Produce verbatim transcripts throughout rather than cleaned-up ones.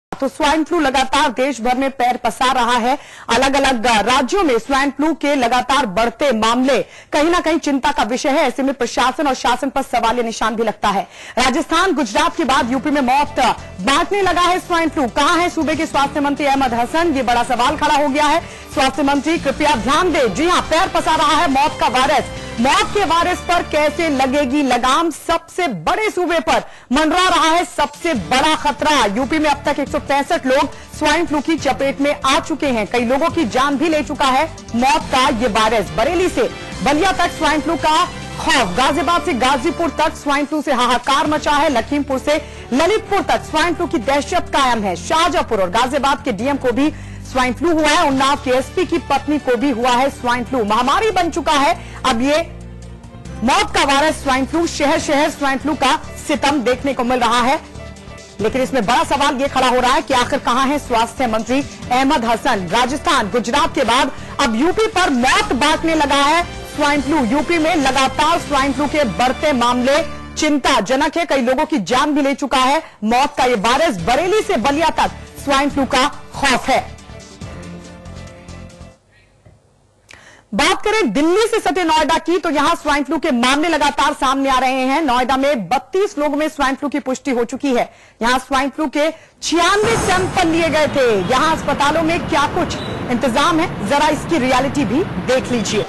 तो swine flu लगातार देश भर में पैर पसार रहा है। अलग अलग राज्यों में स्वाइन फ्लू के लगातार बढ़ते मामले कहीं ना कहीं चिंता का विषय है। ऐसे में प्रशासन और शासन पर सवालिया निशान भी लगता है। राजस्थान, गुजरात के बाद यूपी में मौत बांटने लगा है स्वाइन फ्लू। कहां है सूबे के स्वास्थ्य मंत्री अहमद हसन? ये बड़ा सवाल खड़ा हो गया है। स्वास्थ्य मंत्री कृपया ध्यान दें। जी हां, पैर पसार रहा है मौत का वायरस। मौत के वायरस पर कैसे लगेगी लगाम? सबसे बड़े सूबे पर मंडरा रहा है सबसे बड़ा खतरा। यूपी में अब तक एक सौ पैंसठ लोग स्वाइन फ्लू की चपेट में आ चुके हैं। कई लोगों की जान भी ले चुका है मौत का ये वायरस। बरेली से बलिया तक स्वाइन फ्लू का खौफ, गाजियाबाद से गाजीपुर तक स्वाइन फ्लू से हाहाकार मचा है। लखीमपुर से ललितपुर तक स्वाइन फ्लू की दहशत कायम है। शाहजहांपुर और गाजियाबाद के डीएम को भी स्वाइन फ्लू हुआ है। उन्नाव के एसपी की पत्नी को भी हुआ है स्वाइन फ्लू। महामारी बन चुका है अब ये मौत का वायरस स्वाइन फ्लू। शहर शहर स्वाइन फ्लू का सितम देखने को मिल रहा है। लेकिन इसमें बड़ा सवाल यह खड़ा हो रहा है कि आखिर कहां है स्वास्थ्य मंत्री अहमद हसन? राजस्थान, गुजरात के बाद अब यूपी पर मौत बांटने लगा है स्वाइन फ्लू। यूपी में लगातार स्वाइन फ्लू के बढ़ते मामले चिंताजनक है। कई लोगों की जान भी ले चुका है मौत का यह वायरस। बरेली से बलिया तक स्वाइन फ्लू का खौफ है। बात करें दिल्ली से सटे नोएडा की, तो यहां स्वाइन फ्लू के मामले लगातार सामने आ रहे हैं। नोएडा में बत्तीस लोगों में स्वाइन फ्लू की पुष्टि हो चुकी है। यहां स्वाइन फ्लू के छियानवे सैंपल लिए गए थे। यहां अस्पतालों में क्या कुछ इंतजाम है, जरा इसकी रियलिटी भी देख लीजिए।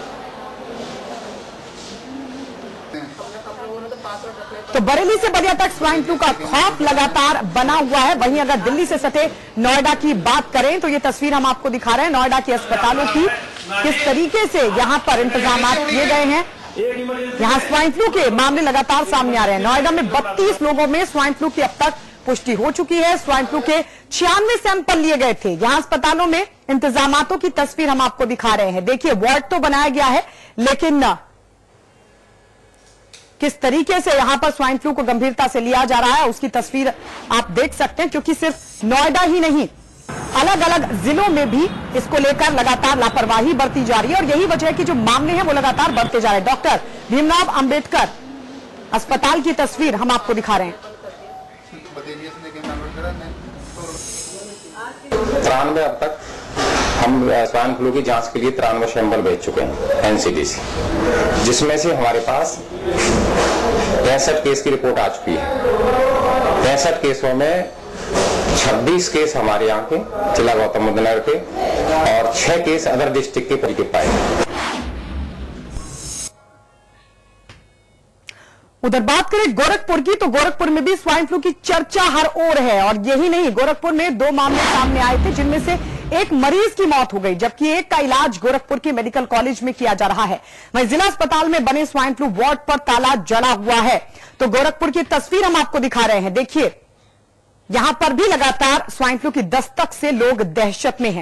तो बरेली से बलिया तक स्वाइन फ्लू का खौफ लगातार बना हुआ है। वहीं अगर दिल्ली से सटे नोएडा की बात करें तो ये तस्वीर हम आपको दिखा रहे हैं नोएडा के अस्पतालों की, किस तरीके से यहां पर इंतजाम किए गए हैं। यहां स्वाइन फ्लू के मामले लगातार सामने आ रहे हैं। नोएडा में बत्तीस लोगों में स्वाइन फ्लू की अब तक पुष्टि हो चुकी है। स्वाइन फ्लू के छियानवे सैंपल लिए गए थे। यहां अस्पतालों में इंतजामातों की तस्वीर हम आपको दिखा रहे हैं। देखिए, वार्ड तो बनाया गया है, लेकिन किस तरीके से यहां पर स्वाइन फ्लू को गंभीरता से लिया जा रहा है उसकी तस्वीर आप देख सकते हैं। क्योंकि सिर्फ नोएडा ही नहीं, अलग अलग जिलों में भी इसको लेकर लगातार लापरवाही बरती जा रही है और यही वजह है कि जो मामले हैं वो लगातार बढ़ते जा रहे हैं। डॉक्टर भीमराव अंबेडकर अस्पताल की तस्वीर हम आपको दिखा रहे हैं। तिरानवे अब तक हम स्वाइन फ्लू की जांच के लिए तिरानवे सैंपल भेज चुके हैं एनसीडीसी, जिसमें से हमारे पास पैंसठ केस की रिपोर्ट आ चुकी है। पैंसठ केसों में छब्बीस केस हमारे यहाँ के जिला गौतम बुद्ध नगर के और छह केस अदर डिस्ट्रिक्ट के पॉजिटिव पाए गए। उधर बात करें गोरखपुर की, तो गोरखपुर में भी स्वाइन फ्लू की चर्चा हर ओर है। और यही नहीं, गोरखपुर में दो मामले सामने आए थे जिनमें से एक मरीज की मौत हो गई, जबकि एक का इलाज गोरखपुर के मेडिकल कॉलेज में किया जा रहा है। वहीं जिला अस्पताल में बने स्वाइन फ्लू वार्ड पर ताला जड़ा हुआ है। तो गोरखपुर की तस्वीर हम आपको दिखा रहे हैं। देखिए, यहां पर भी लगातार स्वाइन फ्लू की दस्तक से लोग दहशत में हैं।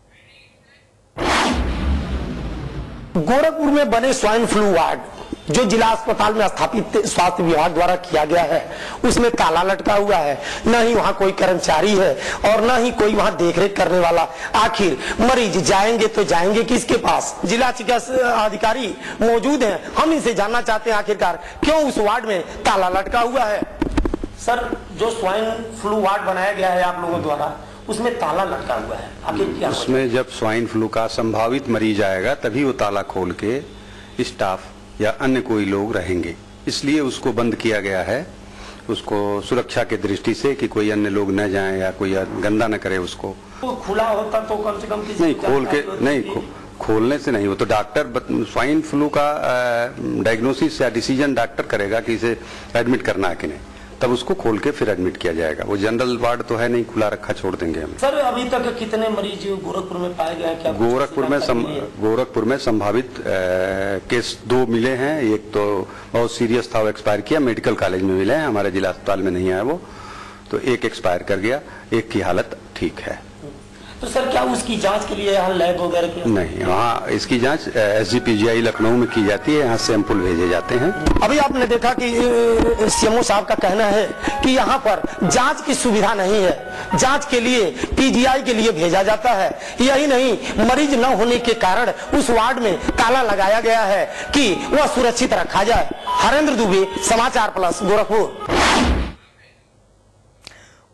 गोरखपुर में बने स्वाइन फ्लू वार्ड जो जिला अस्पताल में स्थापित स्वास्थ्य विभाग द्वारा किया गया है, उसमें ताला लटका हुआ है। न ही वहां कोई कर्मचारी है और न ही कोई वहां देखरेख करने वाला। आखिर मरीज जाएंगे तो जाएंगे किसके पास? जिला चिकित्सा अधिकारी मौजूद हैं, हम इनसे जानना चाहते हैं आखिरकार क्यों उस वार्ड में ताला लटका हुआ है। सर, जो स्वाइन फ्लू वार्ड बनाया गया है आप लोगों द्वारा, उसमें ताला लटका हुआ है, आखिर क्या? उसमें जब स्वाइन फ्लू का संभावित मरीज आएगा तभी वो ताला खोल के स्टाफ या अन्य कोई लोग रहेंगे, इसलिए उसको बंद किया गया है। उसको सुरक्षा के दृष्टि से कि कोई अन्य लोग न जाएं या कोई गंदा न करे उसको। तो खुला होता तो कम से कम किसी नहीं, खोल के नहीं, खो, खोलने से नहीं। वो तो डॉक्टर स्वाइन फ्लू का डायग्नोसिस या डिसीजन डॉक्टर करेगा कि इसे एडमिट करना है कि नहीं, तब उसको खोल के फिर एडमिट किया जाएगा। वो जनरल वार्ड तो है नहीं, खुला रखा छोड़ देंगे हम। सर, अभी तक कितने मरीज गोरखपुर में पाए गए हैं? क्या गोरखपुर में सम, गोरखपुर में संभावित केस दो मिले हैं। एक तो बहुत सीरियस था, वो एक्सपायर किया, मेडिकल कॉलेज में मिले हैं, हमारे जिला अस्पताल में नहीं आया वो, तो एक एक्सपायर कर गया, एक की हालत ठीक है। तो सर, क्या उसकी जांच के लिए यहाँ लैब वगैरह की? नहीं, वहाँ इसकी जांच एसजीपीजीआई लखनऊ में की जाती है, यहाँ सैंपल भेजे जाते हैं। अभी आपने देखा कि सीएमओ साहब का कहना है कि यहाँ पर जांच की सुविधा नहीं है। जांच के लिए पीजीआई के लिए भेजा जाता है। यही नहीं, मरीज न होने के कारण उस वार्ड में ताला लगाया गया है कि वह सुरक्षित रखा जाए। हरेंद्र दुबे, समाचार प्लस, गोरखपुर।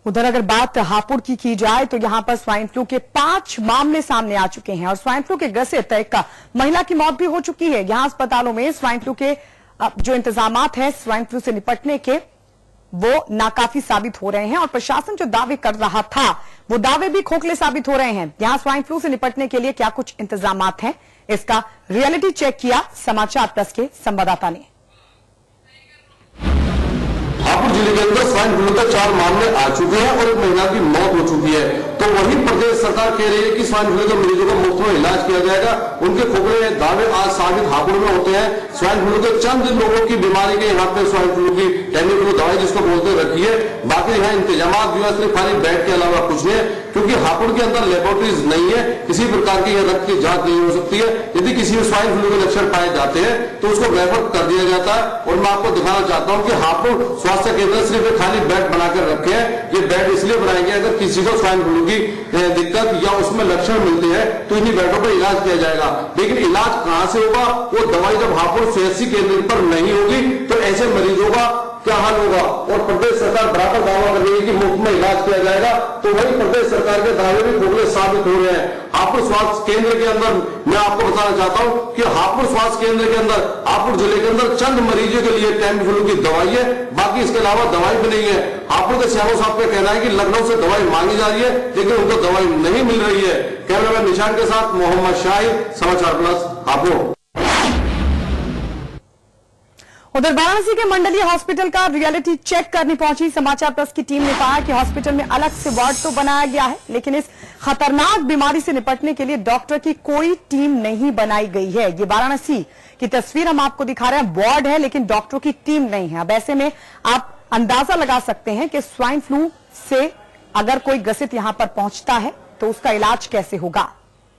उधर अगर बात हापुड़ की की जाए तो यहां पर स्वाइन फ्लू के पांच मामले सामने आ चुके हैं और स्वाइन फ्लू के ग्रसित एक महिला की मौत भी हो चुकी है। यहां अस्पतालों में स्वाइन फ्लू के जो इंतजामात है स्वाइन फ्लू से निपटने के वो नाकाफी साबित हो रहे हैं और प्रशासन जो दावे कर रहा था वो दावे भी खोखले साबित हो रहे हैं। यहां स्वाइन फ्लू से निपटने के लिए क्या कुछ इंतजामात हैं, इसका रियलिटी चेक किया समाचार प्लस के संवाददाता ने। हापुड़ जिले के अंदर स्वाइन फ्लू के चार मामले आ चुके हैं और एक महिला की मौत हो चुकी है। तो वही प्रदेश सरकार कह रही है कि स्वाइन फ्लू के मरीजों का मुफ्त में इलाज किया जाएगा। उनके खोखले दावे आज साबित हापुड़ में होते हैं। स्वाइन फ्लू के चंद लोगों की बीमारी के यहाँ पे स्वाइन फ्लू की टेमीफ्लू दवाई जिसको बोलते रखी है, बाकी यहाँ इंतजाम जो है सिर्फ खाली बेड के अलावा कुछ नहीं है, क्योंकि हापुड़ के अंदर लेबोरेटरीज नहीं है, किसी प्रकार की रक्त की जांच नहीं हो सकती है। यदि किसी में स्वाइन फ्लू के लक्षण पाए जाते हैं तो उसको रेफर कर दिया जाता है। और मैं आपको दिखाना चाहता हूं कि हापुड़ स्वास्थ्य केंद्र सिर्फ खाली बेड बनाकर रखे हैं। ये बेड इसलिए बनाएंगे अगर किसी को स्वाइन फ्लू की दिक्कत या उसमें लक्षण मिलते हैं तो इन्हीं बेडों पर इलाज किया जाएगा। लेकिन इलाज कहां से होगा? वो दवाई जब हापुड़ सीएचसी केंद्र पर नहीं होगी तो ऐसे मरीजों का क्या हाल होगा? और प्रदेश सरकार बराबर दावा कर रही है कि मुफ्त में इलाज किया जाएगा, तो वही प्रदेश सरकार के दावे भी खोखले साबित हो रहे हैं। हापुड़ स्वास्थ्य केंद्र के अंदर मैं आपको बताना चाहता हूं कि हापुड़ स्वास्थ्य केंद्र के अंदर हापुड़ जिले के अंदर चंद मरीजों के लिए टेमीफ्लू की दवाई है, बाकी इसके अलावा दवाई भी नहीं है। हापुड़ के सीएमओ साहब का कहना है कि लखनऊ से दवाई मांगी जा रही है लेकिन उनको दवाई नहीं मिल रही है। कैमरामैन निशान के साथ मोहम्मद शाहिद, समाचार प्लस, हापुड़। उधर वाराणसी के मंडलीय हॉस्पिटल का रियलिटी चेक करने पहुंची समाचार प्लस की टीम ने पाया कि हॉस्पिटल में अलग से वार्ड तो बनाया गया है लेकिन इस खतरनाक बीमारी से निपटने के लिए डॉक्टर की कोई टीम नहीं बनाई गई है। ये वाराणसी की तस्वीर हम आपको दिखा रहे हैं, वार्ड है लेकिन डॉक्टरों की टीम नहीं है। अब ऐसे में आप अंदाजा लगा सकते हैं कि स्वाइन फ्लू से अगर कोई ग्रसित यहां पर पहुंचता है तो उसका इलाज कैसे होगा।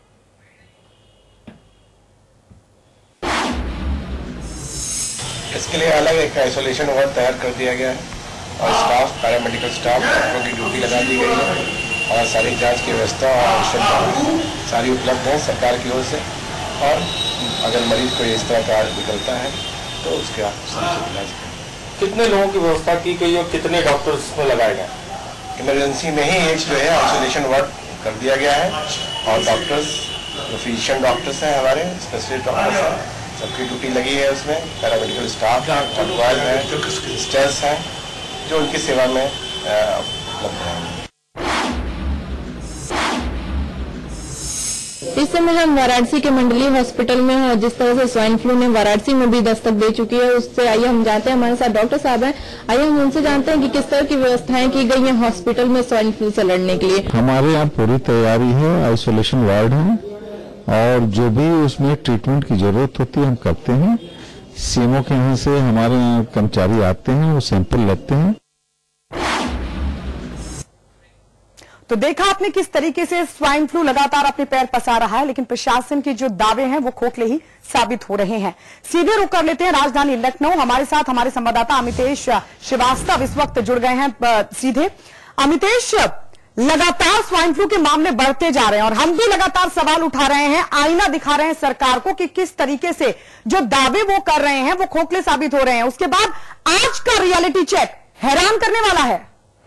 इसके लिए अलग एक आइसोलेशन वार्ड तैयार कर दिया गया है और स्टाफ, पैरामेडिकल स्टाफ, डॉक्टरों की ड्यूटी लगा दी गई है और सारी जांच की व्यवस्था और आवश्यक सारी उपलब्ध है सरकार की ओर से। और अगर मरीज को इस तरह का निकलता है तो उसके समुचित इलाज करें। कितने लोगों की व्यवस्था की गई और कितने डॉक्टर्स को लगाए गए? इमरजेंसी में ही एक जो है आइसोलेशन वार्ड कर दिया गया है और डॉक्टर्स, जो फिजिशियन डॉक्टर्स हैं हमारे, स्पेशलिस्ट डॉक्टर्स हैं, सबकी ड्यूटी लगी है उसमें। पैरामेडिकल स्टाफ है, एम्प्लॉयज हैं, सिस्टर्स हैं जो उनकी सेवा में उपलब्ध हैं। इस समय हम वाराणसी के मंडलीय हॉस्पिटल में हैं। जिस तरह से स्वाइन फ्लू ने वाराणसी में भी दस्तक दे चुकी है उससे आइए हम जानते हैं, हमारे साथ डॉक्टर साहब हैं, आइए हम उनसे जानते हैं कि किस तरह की व्यवस्थाएं की गई हैं हॉस्पिटल में स्वाइन फ्लू से लड़ने के लिए। हमारे यहाँ पूरी तैयारी है, आइसोलेशन वार्ड है और जो भी उसमें ट्रीटमेंट की जरूरत होती है हम करते हैं। सीएमओ के यहाँ से हमारे यहाँ कर्मचारी आते हैं, वो सैंपल लेते हैं। तो देखा आपने किस तरीके से स्वाइन फ्लू लगातार अपने पैर पसार रहा है लेकिन प्रशासन के जो दावे हैं वो खोखले ही साबित हो रहे हैं। सीधे रुक कर लेते हैं राजधानी लखनऊ। हमारे साथ हमारे संवाददाता अमितेश श्रीवास्तव इस वक्त जुड़ गए हैं सीधे। अमितेश, लगातार स्वाइन फ्लू के मामले बढ़ते जा रहे हैं और हम भी लगातार सवाल उठा रहे हैं, आईना दिखा रहे हैं सरकार को कि किस तरीके से जो दावे वो कर रहे हैं वो खोखले साबित हो रहे हैं। उसके बाद आज का रियलिटी चेक हैरान करने वाला है।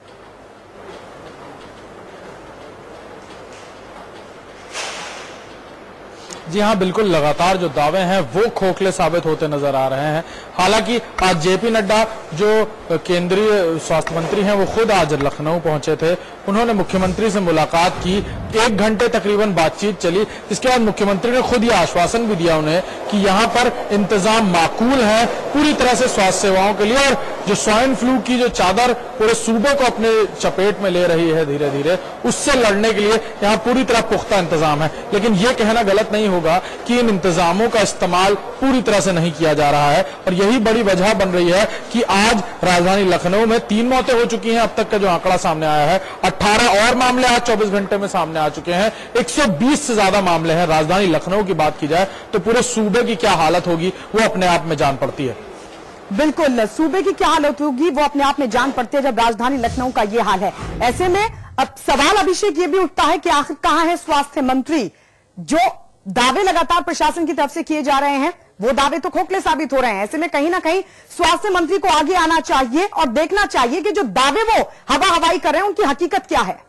जी हाँ, बिल्कुल, लगातार जो दावे हैं वो खोखले साबित होते नजर आ रहे हैं। हालांकि आज जेपी नड्डा जो केंद्रीय स्वास्थ्य मंत्री हैं वो खुद आज लखनऊ पहुंचे थे। उन्होंने मुख्यमंत्री से मुलाकात की, एक घंटे तकरीबन बातचीत चली। इसके बाद मुख्यमंत्री ने खुद ये आश्वासन भी दिया उन्हें कि यहाँ पर इंतजाम माकूल है पूरी तरह से स्वास्थ्य सेवाओं के लिए और जो स्वाइन फ्लू की जो चादर पूरे सूबे को अपने चपेट में ले रही है धीरे धीरे, उससे लड़ने के लिए यहाँ पूरी तरह पुख्ता इंतजाम है। लेकिन ये कहना गलत नहीं होगा कि इन इंतजामों का इस्तेमाल पूरी तरह से नहीं किया जा रहा है और यही बड़ी वजह बन रही है कि आज राजधानी लखनऊ में तीन मौतें हो चुकी हैं। अब तक का जो आंकड़ा सामने आया है, अठारह और मामले आज चौबीस घंटे में सामने आ चुके हैं। एक सौ बीस से ज्यादा मामले हैं। राजधानी लखनऊ की बात की जाए तो पूरे सूबे की क्या हालत होगी वो अपने आप में जान पड़ती है। बिल्कुल, सूबे की क्या हालत होगी वो अपने आप में जान पड़ती है जब राजधानी लखनऊ का ये हाल है। ऐसे में अब सवाल अभिषेक ये भी उठता है कि आखिर कहां है स्वास्थ्य मंत्री? जो दावे लगातार प्रशासन की तरफ से किए जा रहे हैं वो दावे तो खोखले साबित हो रहे हैं। ऐसे में कहीं ना कहीं स्वास्थ्य मंत्री को आगे आना चाहिए और देखना चाहिए कि जो दावे वो हवा हवाई कर रहे हैं उनकी हकीकत क्या है।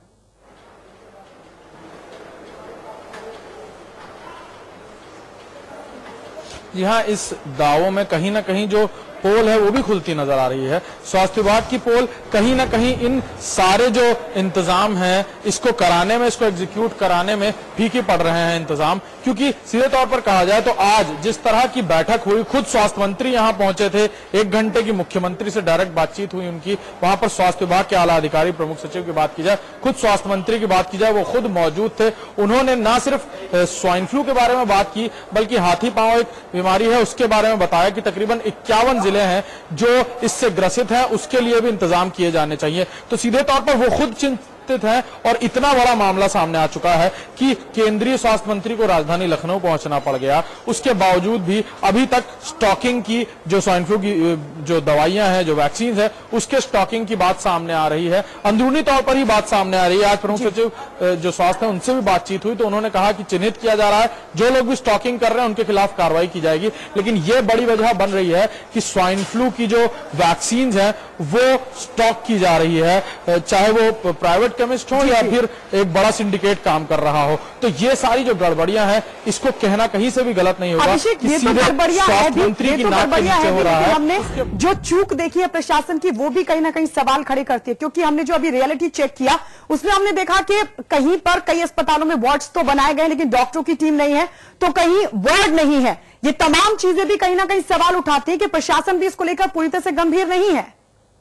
जी हाँ, इस दावों में कहीं ना कहीं जो पोल है वो भी खुलती नजर आ रही है। स्वास्थ्य विभाग की पोल कहीं ना कहीं इन सारे जो इंतजाम हैं इसको कराने में, इसको एग्जीक्यूट कराने में फीके पड़ रहे हैं इंतजाम। क्योंकि सीधे तौर पर कहा जाए तो आज जिस तरह की बैठक हुई, खुद स्वास्थ्य मंत्री यहां पहुंचे थे, एक घंटे की मुख्यमंत्री से डायरेक्ट बातचीत हुई उनकी। वहां पर स्वास्थ्य विभाग के आला अधिकारी, प्रमुख सचिव की बात की जाए, खुद स्वास्थ्य मंत्री की बात की जाए, वो खुद मौजूद थे। उन्होंने न सिर्फ स्वाइन फ्लू के बारे में बात की बल्कि हाथी पांव एक बीमारी है उसके बारे में बताया कि तकरीबन इक्यावन जिले हैं जो इससे ग्रसित हैं, उसके लिए भी इंतजाम किए जाने चाहिए। तो सीधे तौर पर वो खुद चिंतित है और इतना बड़ा मामला सामने आ चुका है कि केंद्रीय स्वास्थ्य मंत्री को राजधानी लखनऊ पहुंचना पड़ गया। उसके बावजूद भी अभी तक स्टॉकिंग की, जो स्वाइन फ्लू की जो दवाइयां हैं, जो वैक्सीन है, उसके स्टॉकिंग की बात सामने आ रही है। अंदरूनी तौर पर ही बात सामने आ रही है। आज प्रमुख सचिव जो स्वास्थ्य है उनसे भी बातचीत हुई तो उन्होंने कहा कि चिन्हित किया जा रहा है, जो लोग भी स्टॉकिंग कर रहे हैं उनके खिलाफ कार्रवाई की जाएगी। लेकिन यह बड़ी वजह बन रही है कि स्वाइन फ्लू की जो वैक्सीन है वो स्टॉक की जा रही है, चाहे वो प्राइवेट केमिस्ट हो या फिर एक बड़ा सिंडिकेट काम कर रहा हो। तो ये सारी जो गड़बड़ियां हैं इसको कहना कहीं से भी गलत नहीं होगा कि ये तो गड़बड़ियां है भी, ये तो गड़बड़ियां है भी, लेकिन हमने जो चूक देखी है प्रशासन की वो भी कहीं ना कहीं सवाल खड़े करती है। क्योंकि हमने जो अभी रियलिटी चेक किया उसमें हमने देखा कि कहीं पर कई अस्पतालों में वार्ड्स तो बनाए गए लेकिन डॉक्टरों की टीम नहीं है, तो कहीं वार्ड नहीं है। ये तमाम चीजें भी कहीं ना कहीं सवाल उठाती है कि प्रशासन भी इसको लेकर पूरी तरह से गंभीर नहीं है।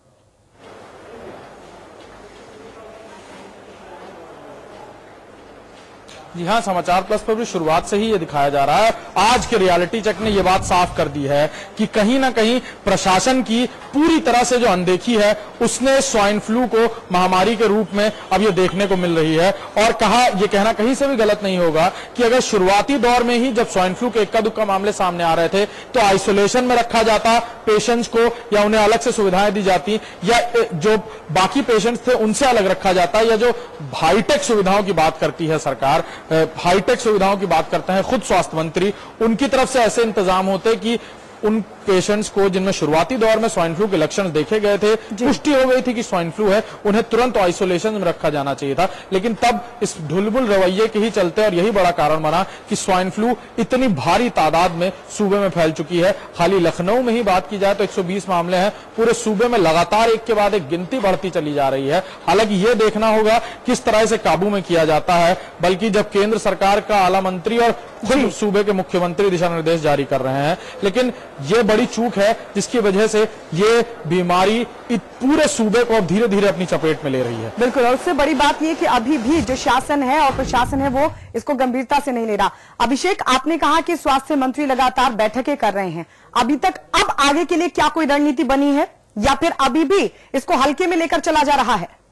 जी हाँ, समाचार प्लस पर भी शुरुआत से ही ये दिखाया जा रहा है। आज के रियलिटी चेक ने ये बात साफ कर दी है कि कहीं ना कहीं प्रशासन की पूरी तरह से जो अनदेखी है उसने स्वाइन फ्लू को महामारी के रूप में अब ये देखने को मिल रही है। और कहा, ये कहना कहीं से भी गलत नहीं होगा कि अगर शुरुआती दौर में ही जब स्वाइन फ्लू के इक्का दुक्का मामले सामने आ रहे थे तो आइसोलेशन में रखा जाता पेशेंट्स को, या उन्हें अलग से सुविधाएं दी जाती, या जो बाकी पेशेंट्स थे उनसे अलग रखा जाता, या जो हाईटेक सुविधाओं की बात करती है सरकार, हाईटेक सुविधाओं की बात करते हैं खुद स्वास्थ्य मंत्री, उनकी तरफ से ऐसे इंतजाम होते कि उन पेशेंट्स को जिनमें शुरुआती दौर में स्वाइन फ्लू के लक्षण देखे गए थे, पुष्टि हो गई थी कि स्वाइन फ्लू है, उन्हें तुरंत आइसोलेशन में रखा जाना चाहिए था। लेकिन तब इस ढुलबुल रवैये के ही चलते, और यही बड़ा कारण बना कि स्वाइन फ्लू इतनी भारी तादाद में सूबे में फैल चुकी है। खाली लखनऊ में ही बात की जाए तो एक सौ बीस मामले हैं, पूरे सूबे में लगातार एक के बाद एक गिनती बढ़ती चली जा रही है। हालांकि ये देखना होगा किस तरह से काबू में किया जाता है, बल्कि जब केंद्र सरकार का आला मंत्री और खुद सूबे के मुख्यमंत्री दिशा निर्देश जारी कर रहे हैं। लेकिन ये बड़ी चूक है जिसकी वजह से ये बीमारी पूरे सूबे को अब धीरे धीरे अपनी चपेट में ले रही है। बिल्कुल, और उससे बड़ी बात यह कि अभी भी जो शासन है और प्रशासन है वो इसको गंभीरता से नहीं ले रहा। अभिषेक, आपने कहा कि स्वास्थ्य मंत्री लगातार बैठकें कर रहे हैं, अभी तक अब आगे के लिए क्या कोई रणनीति बनी है या फिर अभी भी इसको हल्के में लेकर चला जा रहा है?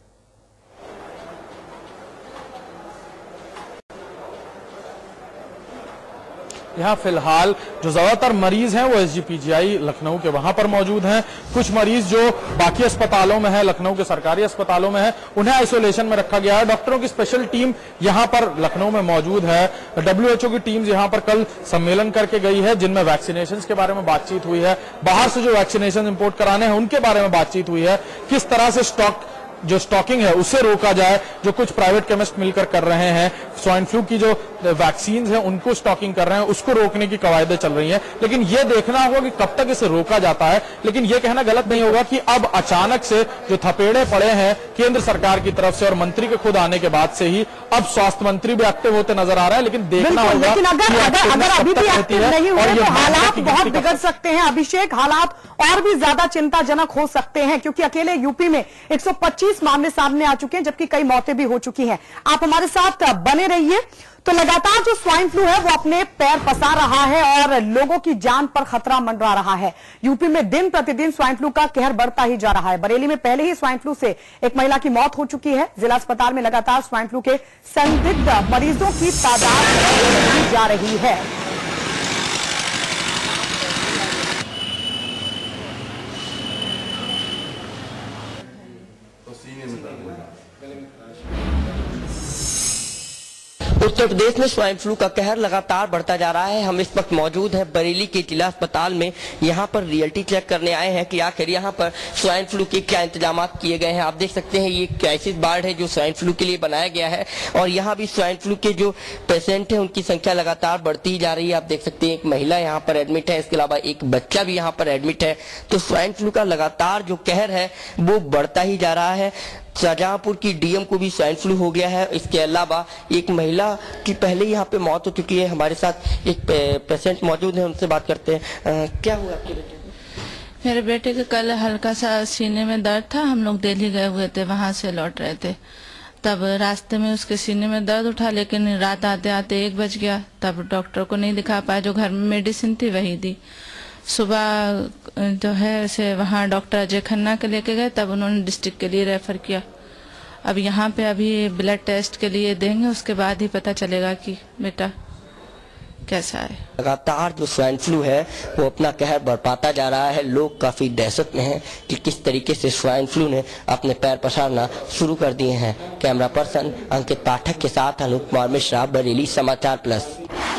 यहाँ फिलहाल जो ज्यादातर मरीज हैं वो एसजीपीजीआई लखनऊ के वहां पर मौजूद हैं। कुछ मरीज जो बाकी अस्पतालों में है, लखनऊ के सरकारी अस्पतालों में है, उन्हें आइसोलेशन में रखा गया है। डॉक्टरों की स्पेशल टीम यहाँ पर लखनऊ में मौजूद है। डब्ल्यूएचओ की टीम यहाँ पर कल सम्मेलन करके गई है जिनमें वैक्सीनेशन के बारे में बातचीत हुई है, बाहर से जो वैक्सीनेशन इंपोर्ट कराने हैं उनके बारे में बातचीत हुई है, किस तरह से स्टॉक जो स्टॉकिंग है उसे रोका जाए, जो कुछ प्राइवेट केमिस्ट मिलकर कर रहे हैं, स्वाइन फ्लू की जो वैक्सीन है उनको स्टॉकिंग कर रहे हैं, उसको रोकने की कवायदें चल रही हैं। लेकिन यह देखना होगा कि कब तक इसे रोका जाता है। लेकिन यह कहना गलत नहीं होगा कि अब अचानक से जो थपेड़े पड़े हैं केंद्र सरकार की तरफ से और मंत्री के खुद आने के बाद से ही अब स्वास्थ्य मंत्री भी एक्टिव होते नजर आ रहे हैं। लेकिन देखना होगा लेकिन अगर अगर अगर अभी भी एक्टिव नहीं हुए तो हालात बहुत बिगड़ सकते हैं। अभिषेक, हालात और भी ज्यादा चिंताजनक हो सकते हैं क्योंकि अकेले यूपी में एक सौ पच्चीस मामले सामने आ चुके हैं जबकि कई मौतें भी हो चुकी हैं। आप हमारे साथ बने रहिए। तो लगातार जो स्वाइन फ्लू है वो अपने पैर पसार रहा है और लोगों की जान पर खतरा मंडरा रहा है। यूपी में दिन प्रतिदिन स्वाइन फ्लू का कहर बढ़ता ही जा रहा है। बरेली में पहले ही स्वाइन फ्लू से एक महिला की मौत हो चुकी है। जिला अस्पताल में लगातार स्वाइन फ्लू के संदिग्ध मरीजों की तादाद बढ़ती जा रही है। उत्तर प्रदेश में स्वाइन फ्लू का कहर लगातार बढ़ता जा रहा है। हम इस वक्त मौजूद हैं बरेली के जिला अस्पताल में। यहाँ पर रियलिटी चेक करने आए हैं कि आखिर यहाँ पर स्वाइन फ्लू के क्या इंतजाम किए गए हैं। आप देख सकते हैं ये क्राइसिस वार्ड है जो स्वाइन फ्लू के लिए बनाया गया है और यहाँ भी स्वाइन फ्लू के जो पेशेंट है उनकी संख्या लगातार बढ़ती ही जा रही है। आप देख सकते हैं एक महिला यहाँ पर एडमिट है, इसके अलावा एक बच्चा भी यहाँ पर एडमिट है। तो स्वाइन फ्लू का लगातार जो कहर है वो बढ़ता ही जा रहा है। शाहजहांपुर की डीएम को भी स्वाइन फ्लू हो गया है। इसके अलावा एक महिला की पहले यहाँ पे मौत हो चुकी है। हमारे साथ एक पेशेंट मौजूद है, उनसे बात करते हैं। आ, क्या हुआ आपके बेटे को? मेरे बेटे के कल हल्का सा सीने में दर्द था। हम लोग दिल्ली गए हुए थे, वहां से लौट रहे थे, तब रास्ते में उसके सीने में दर्द उठा, लेकिन रात आते आते एक बज गया। तब डॉक्टर को नहीं दिखा पाया, जो घर में मेडिसिन थी वही दी। सुबह जो है उसे वहाँ डॉक्टर अजय खन्ना के लेके गए, तब उन्होंने डिस्ट्रिक्ट के लिए रेफर किया। अब यहाँ पे अभी ब्लड टेस्ट के लिए देंगे, उसके बाद ही पता चलेगा कि बेटा कैसा है। लगातार जो स्वाइन फ्लू है वो अपना कहर बरपाता जा रहा है। लोग काफी दहशत में हैं कि किस तरीके से स्वाइन फ्लू ने अपने पैर पसारना शुरू कर दिए हैं। कैमरा पर्सन अंकित पाठक के साथ अनूप कुमार मिश्रा, बरेली, समाचार प्लस।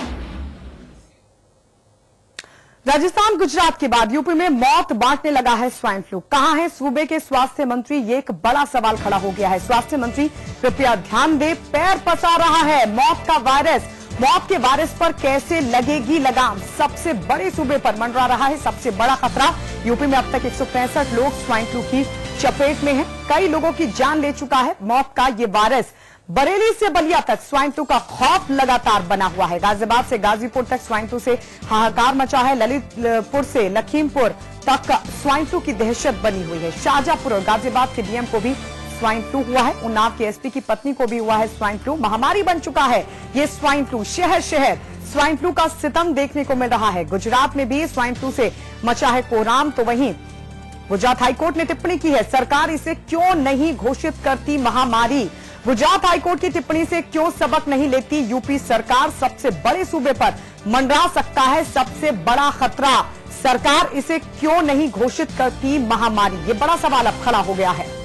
राजस्थान गुजरात के बाद यूपी में मौत बांटने लगा है स्वाइन फ्लू। कहां है सूबे के स्वास्थ्य मंत्री, ये एक बड़ा सवाल खड़ा हो गया है। स्वास्थ्य मंत्री कृपया ध्यान दे, पैर पसार रहा है मौत का वायरस। मौत के वायरस पर कैसे लगेगी लगाम? सबसे बड़े सूबे पर मंडरा रहा है सबसे बड़ा खतरा। यूपी में अब तक एक सौ पैंसठ लोग स्वाइन फ्लू की चपेट में हैं। कई लोगों की जान ले चुका है मौत का ये वायरस। बरेली से बलिया तक स्वाइन फ्लू का खौफ लगातार बना हुआ है। गाजियाबाद से गाजीपुर तक स्वाइन फ्लू से हाहाकार मचा है। ललितपुर से लखीमपुर तक स्वाइन फ्लू की दहशत बनी हुई है। शाहजहांपुर और गाजियाबाद के डीएम को भी स्वाइन फ्लू हुआ है। उन्नाव के एसपी की पत्नी को भी हुआ है स्वाइन फ्लू। महामारी बन चुका है ये स्वाइन फ्लू। शहर शहर स्वाइन फ्लू का सितम देखने को मिल रहा है। गुजरात में भी स्वाइन फ्लू से मचा है कोहराम। तो वहीं गुजरात हाईकोर्ट ने टिप्पणी की है, सरकार इसे क्यों नहीं घोषित करती महामारी। गुजरात हाईकोर्ट की टिप्पणी से क्यों सबक नहीं लेती यूपी सरकार। सबसे बड़े सूबे पर मंडरा सकता है सबसे बड़ा खतरा। सरकार इसे क्यों नहीं घोषित करती महामारी, ये बड़ा सवाल अब खड़ा हो गया है।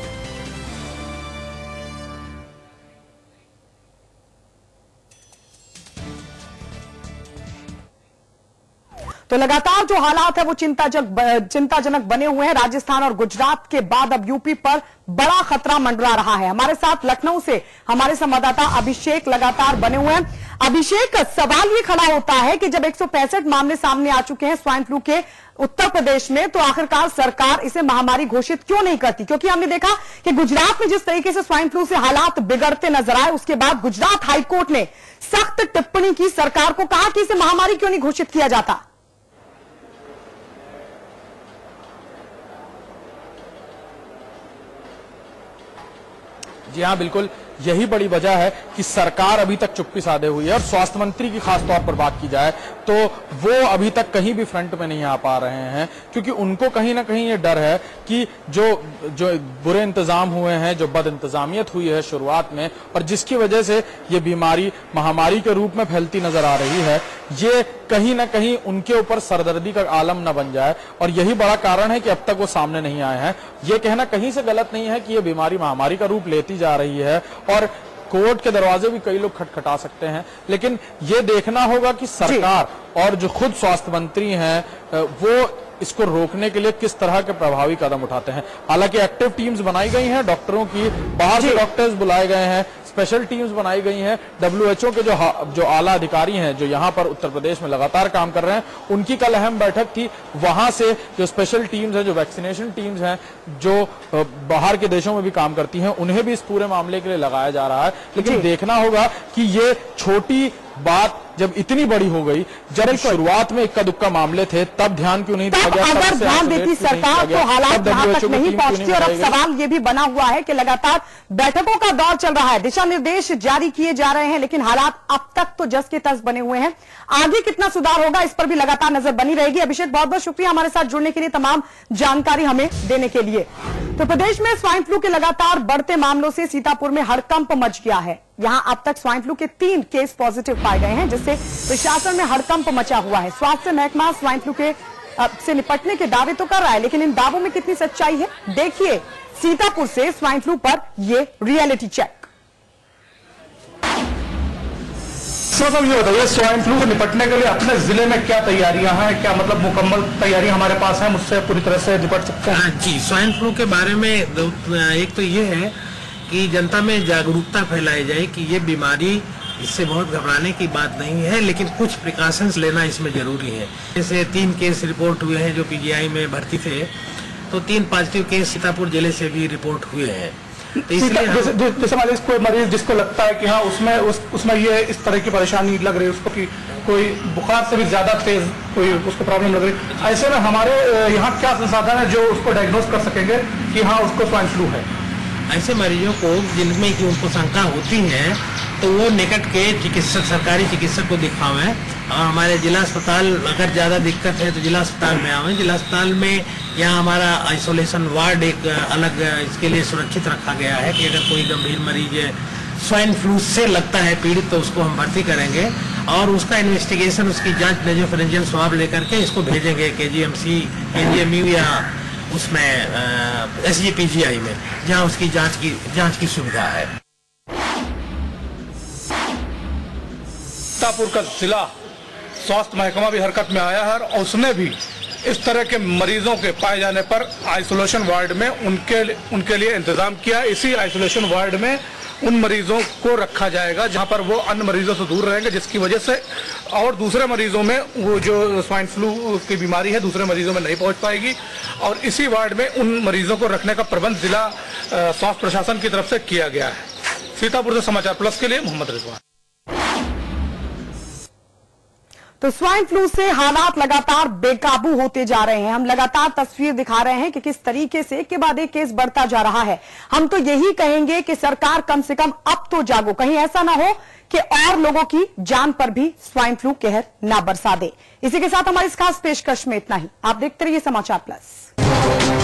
तो लगातार जो हालात है वो चिंताजनक चिंताजनक बने हुए हैं। राजस्थान और गुजरात के बाद अब यूपी पर बड़ा खतरा मंडरा रहा है। हमारे साथ लखनऊ से हमारे संवाददाता अभिषेक लगातार बने हुए हैं। अभिषेक, सवाल ये खड़ा होता है कि जब एक सौ पैंसठ मामले सामने आ चुके हैं स्वाइन फ्लू के उत्तर प्रदेश में, तो आखिरकार सरकार इसे महामारी घोषित क्यों नहीं करती? क्योंकि हमने देखा कि गुजरात में जिस तरीके से स्वाइन फ्लू से हालात बिगड़ते नजर आए, उसके बाद गुजरात हाईकोर्ट ने सख्त टिप्पणी की, सरकार को कहा कि इसे महामारी क्यों नहीं घोषित किया जाता। जी हाँ, बिल्कुल यही बड़ी वजह है कि सरकार अभी तक चुप्पी साधे हुई है। और स्वास्थ्य मंत्री की खास तौर पर बात की जाए तो वो अभी तक कहीं भी फ्रंट में नहीं आ पा रहे हैं, क्योंकि उनको कहीं ना कहीं ये डर है कि जो जो बुरे इंतजाम हुए हैं, जो बद इंतजामियत हुई है शुरुआत में, और जिसकी वजह से ये बीमारी महामारी के रूप में फैलती नजर आ रही है, ये कहीं ना कहीं उनके ऊपर सरदर्दी का आलम न बन जाए। और यही बड़ा कारण है कि अब तक वो सामने नहीं आए हैं। ये कहना कहीं से गलत नहीं है कि ये बीमारी महामारी का रूप लेती जा रही है और कोर्ट के दरवाजे भी कई लोग खटखटा सकते हैं, लेकिन ये देखना होगा कि सरकार और जो खुद स्वास्थ्य मंत्री हैं वो इसको रोकने के लिए किस तरह के प्रभावी कदम उठाते हैं। हालांकि एक्टिव टीम्स बनाई गई हैं डॉक्टरों की, बाहर से डॉक्टर्स बुलाए गए हैं, स्पेशल टीम्स बनाई गई हैं। डब्ल्यूएचओ के जो जो आला अधिकारी हैं जो यहाँ पर उत्तर प्रदेश में लगातार काम कर रहे हैं, उनकी कल अहम बैठक थी। वहां से जो स्पेशल टीम्स हैं, जो वैक्सीनेशन टीम्स हैं, जो बाहर के देशों में भी काम करती हैं, उन्हें भी इस पूरे मामले के लिए लगाया जा रहा है। लेकिन देखना होगा कि ये छोटी बात जब इतनी बड़ी हो गई, जब शुरुआत में इक्का दुक्का मामले थे, तब ध्यान क्यों नहीं दिया गया? अगर ध्यान देती सरकार तो हालात यहां तक नहीं पहुंचती। और अब सवाल ये भी बना हुआ है कि लगातार बैठकों का दौर चल रहा है, दिशा निर्देश जारी किए जा रहे हैं, लेकिन हालात अब तक तो जस के तस बने हुए हैं। आगे कितना सुधार होगा इस पर भी लगातार नजर बनी रहेगी। अभिषेक, बहुत बहुत शुक्रिया हमारे साथ जुड़ने के लिए, तमाम जानकारी हमें देने के लिए। तो प्रदेश में स्वाइन फ्लू के लगातार बढ़ते मामलों से सीतापुर में हड़कंप मच गया है। यहां अब तक स्वाइन फ्लू के तीन केस पॉजिटिव पाए गए हैं, जिससे प्रशासन में हड़कंप मचा हुआ है। स्वास्थ्य महकमा स्वाइन फ्लू के से निपटने के दावे तो कर रहा है, लेकिन इन दावों में कितनी सच्चाई है, देखिए सीतापुर से स्वाइन फ्लू पर ये रियलिटी चेक। मतलब ये बताइए, स्वाइन फ्लू से निपटने के लिए अपने जिले में क्या तैयारियां हैं, क्या मतलब मुकम्मल तैयारियां हमारे पास हैं, मुझसे पूरी तरह से निपट सकते हैं? जी, स्वाइन फ्लू के बारे में एक तो ये है कि जनता में जागरूकता फैलाई जाए कि ये बीमारी, इससे बहुत घबराने की बात नहीं है, लेकिन कुछ प्रिकॉशंस लेना इसमें जरूरी है। जैसे तीन केस रिपोर्ट हुए हैं जो पीजीआई में भर्ती थे, तो तीन पॉजिटिव केस सीतापुर जिले से भी रिपोर्ट हुए हैं। तो इसलिए जैसे, जैसे मरीज कोई मरीज जिसको लगता है कि हाँ उसमें उस, उसमें ये इस तरह की परेशानी लग रही है उसको, कि कोई बुखार से भी ज्यादा तेज कोई उसको प्रॉब्लम लग रही है, ऐसे में हमारे यहाँ क्या संसाधन है जो उसको डायग्नोज कर सकेंगे कि हाँ उसको स्वाइन फ्लू है? ऐसे मरीजों को जिनमें कि उनको शंका होती है तो वो निकट के चिकित्सक, सरकारी चिकित्सक को दिखावें, और हमारे जिला अस्पताल अगर ज़्यादा दिक्कत है तो जिला अस्पताल में आवें। जिला अस्पताल में यहाँ हमारा आइसोलेशन वार्ड एक अलग इसके लिए सुरक्षित रखा गया है कि अगर कोई गंभीर मरीज स्वाइन फ्लू से लगता है पीड़ित तो उसको हम भर्ती करेंगे और उसका इन्वेस्टिगेशन, उसकी जांच नेजोफेरेंजियल स्वाब लेकर के इसको भेजेंगे केजीएमसी, केजीएमयू या उसमें एसजीपीजीआई में, जहां उसकी जांच की जांच की सुविधा है। सीतापुर का जिला स्वास्थ्य महकमा भी हरकत में आया है और उसने भी इस तरह के मरीजों के पाए जाने पर आइसोलेशन वार्ड में उनके उनके लिए इंतजाम किया। इसी आइसोलेशन वार्ड में उन मरीजों को रखा जाएगा जहां पर वो अन्य मरीजों से दूर रहेंगे, जिसकी वजह से और दूसरे मरीजों में वो जो स्वाइन फ्लू की बीमारी है दूसरे मरीजों में नहीं पहुंच पाएगी। और इसी वार्ड में उन मरीजों को रखने का प्रबंध जिला स्वास्थ्य प्रशासन की तरफ से किया गया है। सीतापुर से समाचार प्लस के लिए मोहम्मद रिजवान। तो स्वाइन फ्लू से हालात लगातार बेकाबू होते जा रहे हैं। हम लगातार तस्वीर दिखा रहे हैं कि किस तरीके से एक के बाद एक केस बढ़ता जा रहा है। हम तो यही कहेंगे कि सरकार कम से कम अब तो जागो, कहीं ऐसा ना हो कि और लोगों की जान पर भी स्वाइन फ्लू कहर ना बरसा दे। इसी के साथ हमारी इस खास पेशकश में इतना ही। आप देखते रहिए समाचार प्लस।